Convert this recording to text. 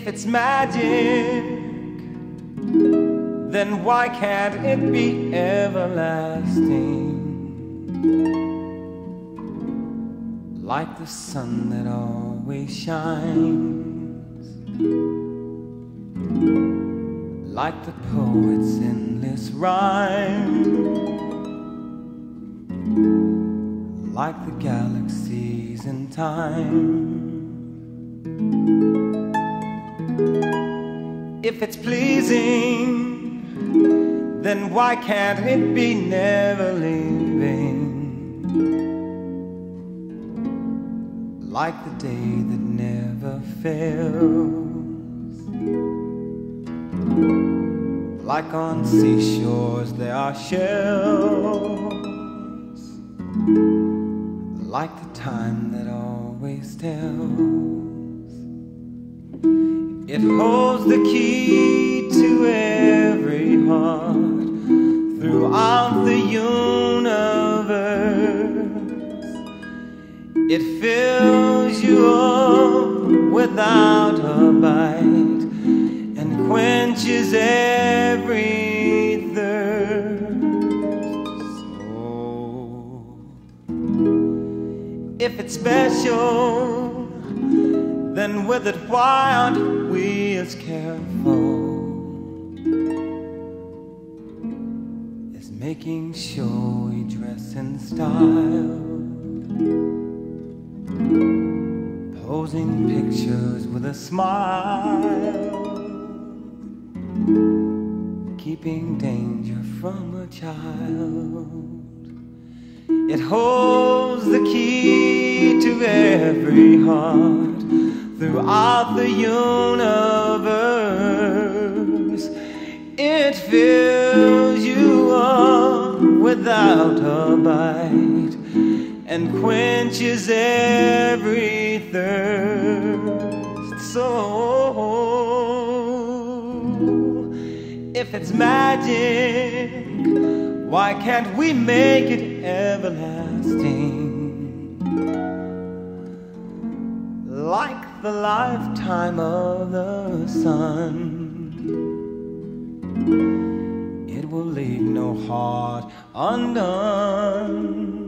If it's magic, then why can't it be everlasting? Like the sun that always shines, like the poet's endless rhyme, like the galaxies in time. If it's pleasing, then why can't it be never leaving? Like the day that never fails, like on seashores there are shells, like the time that always tells. It holds the key to every heart throughout the universe. It fills you up without a bite and quenches every thirst. So, if it's special, then with it why aren't we as careful as making sure we dress in style, posing pictures with a smile, keeping danger from a child. It holds the key to every heart throughout the universe. It fills you up without a bite and quenches every thirst. So, if it's magic, why can't we make it everlasting? Like the lifetime of the sun, it will leave no heart undone.